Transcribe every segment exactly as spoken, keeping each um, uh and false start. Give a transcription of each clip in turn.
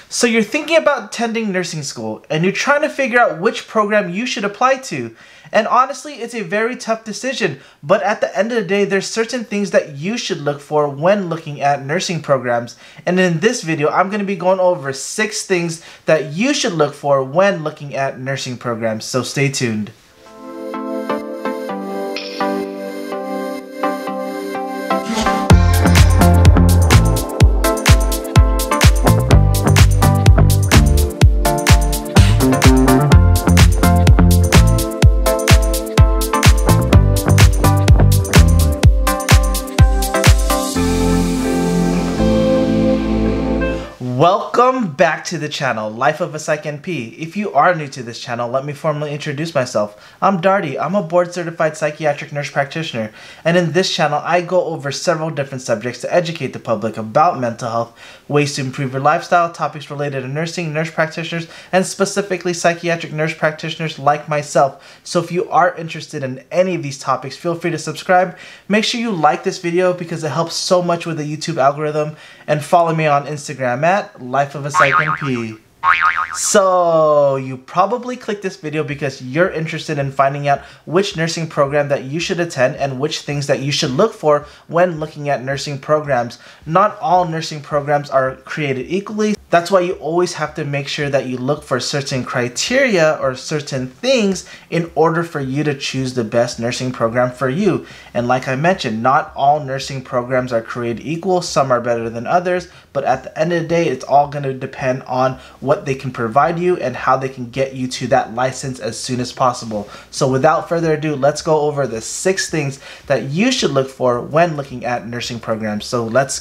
So you're thinking about attending nursing school and you're trying to figure out which program you should apply to. And honestly, it's a very tough decision, but at the end of the day, there's certain things that you should look for when looking at nursing programs. And in this video, I'm going to be going over six things that you should look for when looking at nursing programs. So stay tuned. Welcome back to the channel, Life of a Psych N P. If you are new to this channel, let me formally introduce myself. I'm Darty. I'm a board-certified psychiatric nurse practitioner, and in this channel, I go over several different subjects to educate the public about mental health, ways to improve your lifestyle, topics related to nursing, nurse practitioners, and specifically psychiatric nurse practitioners like myself. So if you are interested in any of these topics, feel free to subscribe. Make sure you like this video because it helps so much with the YouTube algorithm, and follow me on Instagram at Life of a Psych N P. So you probably clicked this video because you're interested in finding out which nursing program that you should attend and which things that you should look for when looking at nursing programs. Not all nursing programs are created equally. That's why you always have to make sure that you look for certain criteria or certain things in order for you to choose the best nursing program for you. And like I mentioned, not all nursing programs are created equal. Some are better than others, but at the end of the day, it's all going to depend on what they can provide you and how they can get you to that license as soon as possible. So without further ado, let's go over the six things that you should look for when looking at nursing programs. So let's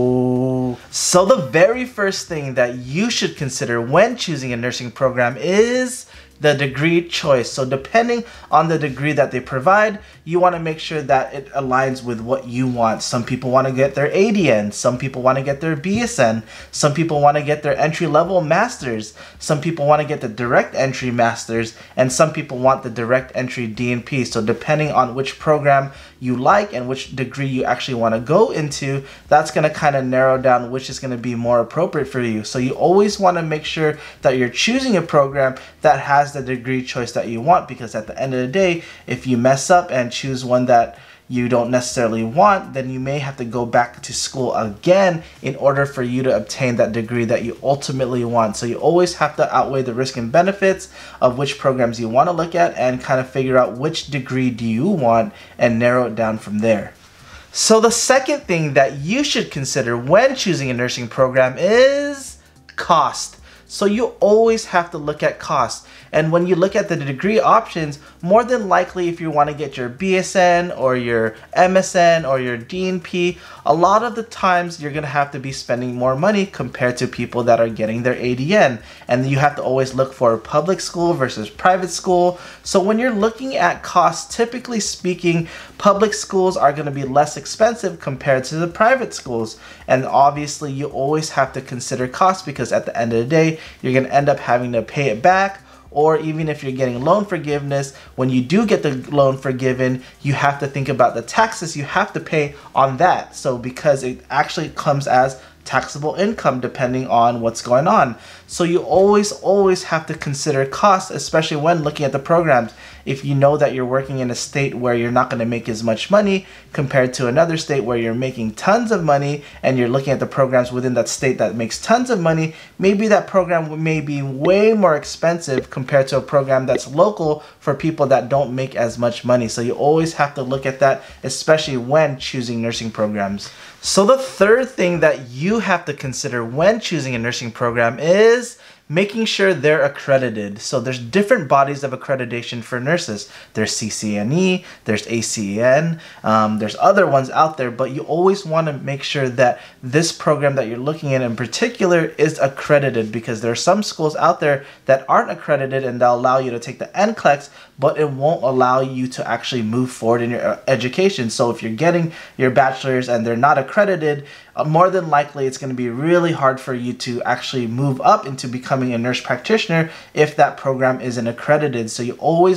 go. So the very first thing that you should consider when choosing a nursing program is the degree choice. So depending on the degree that they provide, you want to make sure that it aligns with what you want. Some people want to get their A D N, some people want to get their B S N, some people want to get their entry-level masters, some people want to get the direct entry masters, and some people want the direct entry D N P. So depending on which program you like and which degree you actually want to go into, that's going to kind of narrow down which is going to be more appropriate for you. So you always want to make sure that you're choosing a program that has the degree choice that you want, because at the end of the day, if you mess up and choose one that you don't necessarily want, then you may have to go back to school again in order for you to obtain that degree that you ultimately want. So you always have to outweigh the risk and benefits of which programs you want to look at and kind of figure out which degree do you want and narrow it down from there. So the second thing that you should consider when choosing a nursing program is cost. So you always have to look at cost. And when you look at the degree options, more than likely if you want to get your B S N or your M S N or your D N P, a lot of the times you're going to have to be spending more money compared to people that are getting their A D N. And you have to always look for public school versus private school. So when you're looking at costs, typically speaking, public schools are going to be less expensive compared to the private schools. And obviously you always have to consider cost, because at the end of the day, you're going to end up having to pay it back. Or even if you're getting loan forgiveness, when you do get the loan forgiven, you have to think about the taxes you have to pay on that. So because it actually comes as taxable income depending on what's going on. So you always, always have to consider costs, especially when looking at the programs. If you know that you're working in a state where you're not going to make as much money compared to another state where you're making tons of money, and you're looking at the programs within that state that makes tons of money, maybe that program may be way more expensive compared to a program that's local for people that don't make as much money. So you always have to look at that, especially when choosing nursing programs. So the third thing that you have to consider when choosing a nursing program is making sure they're accredited. So there's different bodies of accreditation for nurses. There's C C N E, there's A C N, um, there's other ones out there, but you always want to make sure that this program that you're looking at in particular is accredited, because there are some schools out there that aren't accredited and they'll allow you to take the N C L E X, but it won't allow you to actually move forward in your education. So if you're getting your bachelor's and they're not accredited, uh, more than likely it's going to be really hard for you to actually move up into becoming a nurse practitioner if that program isn't accredited. So you always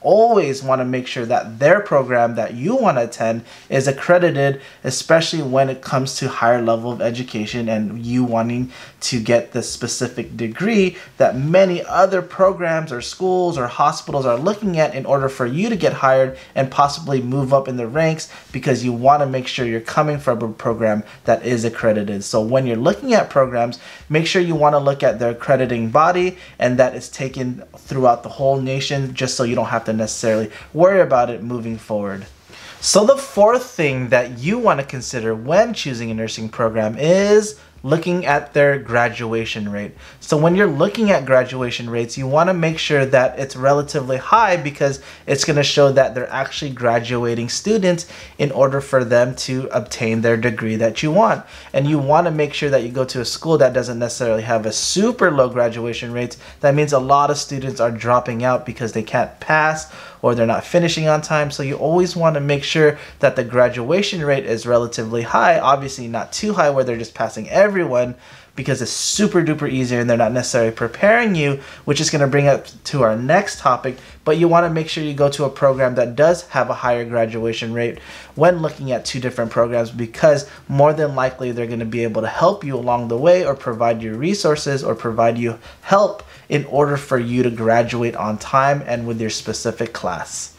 always want to make sure that their program that you want to attend is accredited, especially when it comes to higher level of education and you wanting to get the specific degree that many other programs or schools or hospitals are looking at in order for you to get hired and possibly move up in the ranks, because you want to make sure you're coming from a program that is accredited. So when you're looking at programs, make sure you want to look at their accrediting body and that it's taken throughout the whole nation, just so you don't have to necessarily worry about it moving forward. So the fourth thing that you want to consider when choosing a nursing program is looking at their graduation rate. So when you're looking at graduation rates, you want to make sure that it's relatively high, because it's going to show that they're actually graduating students in order for them to obtain their degree that you want. And you want to make sure that you go to a school that doesn't necessarily have a super low graduation rates. That means a lot of students are dropping out because they can't pass or they're not finishing on time. So you always want to make sure that the graduation rate is relatively high. Obviously not too high where they're just passing everyone, because it's super duper easier and they're not necessarily preparing you, which is going to bring up to our next topic. But you want to make sure you go to a program that does have a higher graduation rate when looking at two different programs, because more than likely they're going to be able to help you along the way or provide you resources or provide you help in order for you to graduate on time and with your specific class.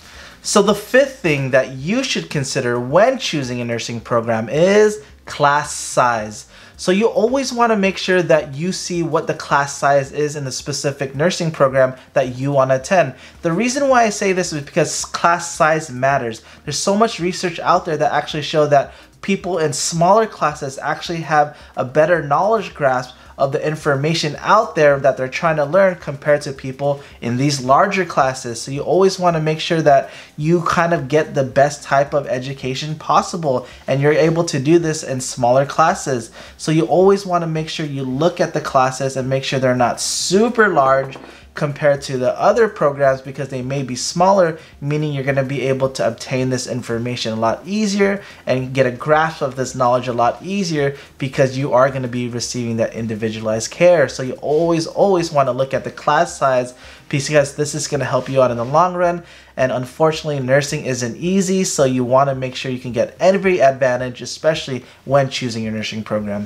So the fifth thing that you should consider when choosing a nursing program is class size. So you always want to make sure that you see what the class size is in the specific nursing program that you want to attend. The reason why I say this is because class size matters. There's so much research out there that actually show that people in smaller classes actually have a better knowledge grasp of the information out there that they're trying to learn compared to people in these larger classes. So you always want to make sure that you kind of get the best type of education possible, and you're able to do this in smaller classes. So you always want to make sure you look at the classes and make sure they're not super large compared to the other programs, because they may be smaller, meaning you're going to be able to obtain this information a lot easier and get a grasp of this knowledge a lot easier, because you are going to be receiving that individualized care. So you always always want to look at the class size, because this is going to help you out in the long run. And unfortunately, nursing isn't easy, so you want to make sure you can get every advantage, especially when choosing your nursing program.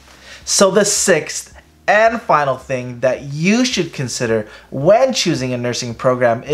So the sixth and final thing that you should consider when choosing a nursing program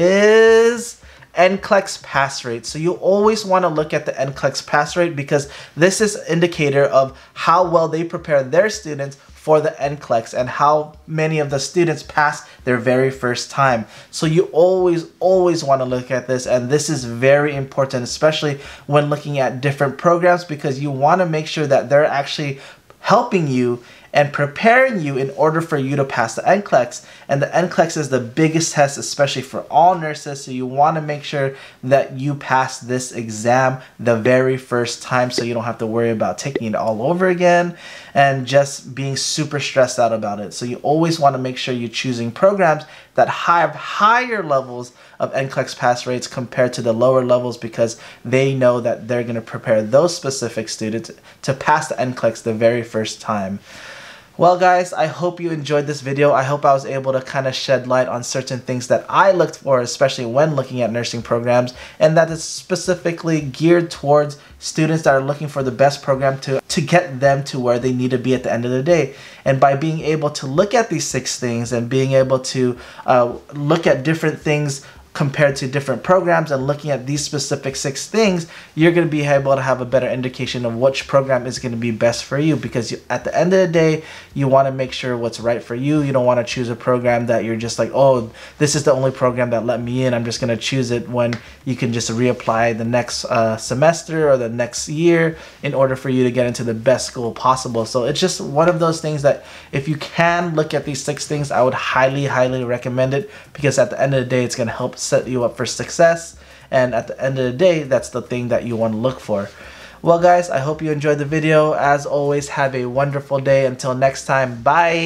is N C L E X pass rate. So you always want to look at the N C L E X pass rate, because this is an indicator of how well they prepare their students for the N C L E X and how many of the students pass their very first time. So you always, always want to look at this, and this is very important, especially when looking at different programs, because you want to make sure that they're actually helping you and preparing you in order for you to pass the N C L E X. And the N C L E X is the biggest test, especially for all nurses, so you want to make sure that you pass this exam the very first time, so you don't have to worry about taking it all over again and just being super stressed out about it. So you always want to make sure you're choosing programs that have higher levels of N C L E X pass rates compared to the lower levels, because they know that they're going to prepare those specific students to pass the N C L E X the very first time. Well guys, I hope you enjoyed this video. I hope I was able to kind of shed light on certain things that I looked for, especially when looking at nursing programs, and that is specifically geared towards students that are looking for the best program to, to get them to where they need to be at the end of the day. And by being able to look at these six things and being able to uh, look at different things compared to different programs and looking at these specific six things, you're going to be able to have a better indication of which program is going to be best for you, because you, at the end of the day, you want to make sure what's right for you. You don't want to choose a program that you're just like, oh, this is the only program that let me in, I'm just going to choose it, when you can just reapply the next uh, semester or the next year in order for you to get into the best school possible. So it's just one of those things that if you can look at these six things, I would highly, highly recommend it, because at the end of the day, it's going to help set you up for success, and at the end of the day, that's the thing that you want to look for. Well guys, I hope you enjoyed the video. As always, have a wonderful day. Until next time,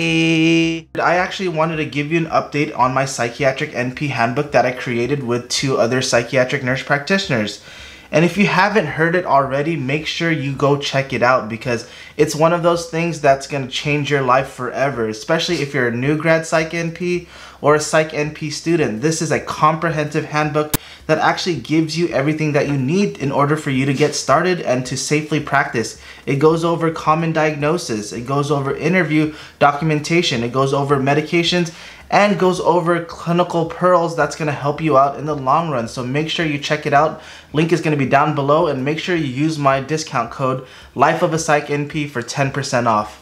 bye! I actually wanted to give you an update on my psychiatric N P handbook that I created with two other psychiatric nurse practitioners. And if you haven't heard it already, make sure you go check it out, because It's one of those things that's going to change your life forever, especially if you're a new grad Psych N P or a Psych N P student. This is a comprehensive handbook that actually gives you everything that you need in order for you to get started and to safely practice. It goes over common diagnosis, it goes over interview documentation, it goes over medications, and goes over clinical pearls that's going to help you out in the long run. So make sure you check it out. Link is going to be down below, and make sure you use my discount code Life of a Psych N P for ten percent off.